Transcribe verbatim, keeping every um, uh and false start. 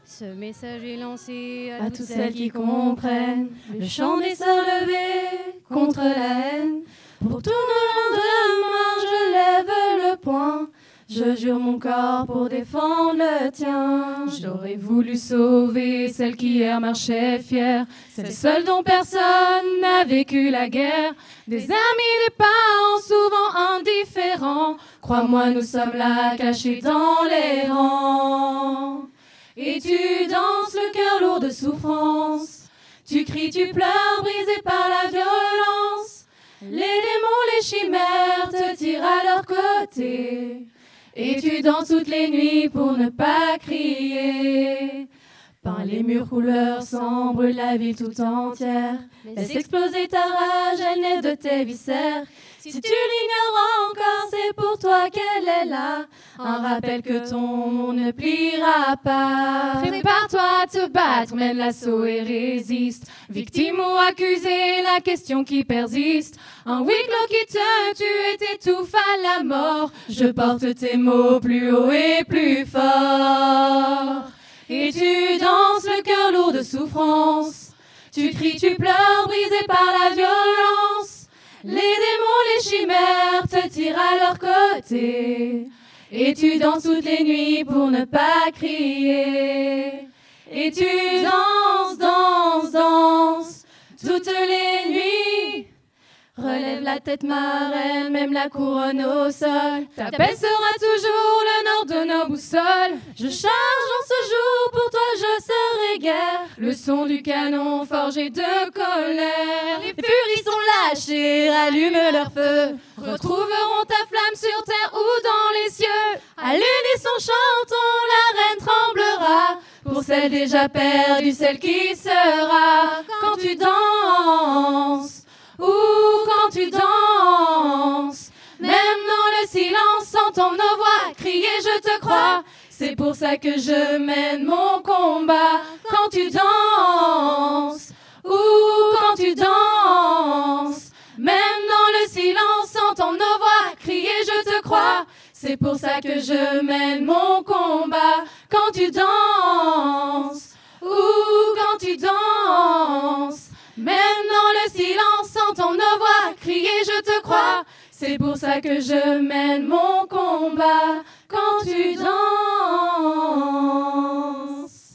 Ce message est lancé à, à toutes toutes celles celles qui qui comprennent le chant des sœurs levées contre la haine. Pour tout le lendemain, je lève le poing. Je jure mon corps pour défendre le tien. J'aurais voulu sauver celle qui hier marchait fière, celle seule dont personne n'a vécu la guerre. Des amis, des parents souvent indifférents. Crois-moi, nous sommes là, cachés dans les rangs. Et tu danses le cœur lourd de souffrance. Tu cries, tu pleures, brisé par la violence. Les démons, les chimères te tirent à leur côté. Et tu danses toutes les nuits pour ne pas crier. Peins les murs couleur sang, brûle la ville tout entière. Laisse exploser ta rage, elle naît de tes viscères. Si tu l'ignores encore, c'est pour toi qu'elle est là. Un rappel que ton monde ne pliera pas. Prépare-toi à te battre, mène l'assaut et résiste. Victime ou accusé, la question qui persiste. Un huis clos qui te tue et t'étouffe à la mort. Je porte tes mots plus haut et plus fort. Et tu danses le cœur lourd de souffrance. Tu cries, tu pleures, brisé par la violence. Les démons, les chimères te tirent à leur côté. Et tu danses toutes les nuits pour ne pas crier. Et tu danses, danses, danses toutes les nuits. Relève la tête marraine, même la couronne au sol. Ta paix sera toujours le nord de nos boussoles. Je charge en ce jour, pour toi je serai guerre. Le son du canon forgé de colère. Les furies sont lâchées, rallument leur feu. Retrouveront ta flamme sur terre ou dans les cieux. À l'unisson chantons, la reine tremblera. Pour celle déjà perdue, celle qui sera. Quand tu danses ou quand tu danses, même dans le silence, entends nos voix crier je te crois. C'est pour ça que je mène mon combat. Quand tu danses, ou quand tu danses, même dans le silence, entends nos voix crier je te crois. C'est pour ça que je mène mon combat. Quand tu danses, ou quand tu danses, même dans le silence, entends nos voix crier je te crois. C'est pour ça que je mène mon combat. Quand tu danses.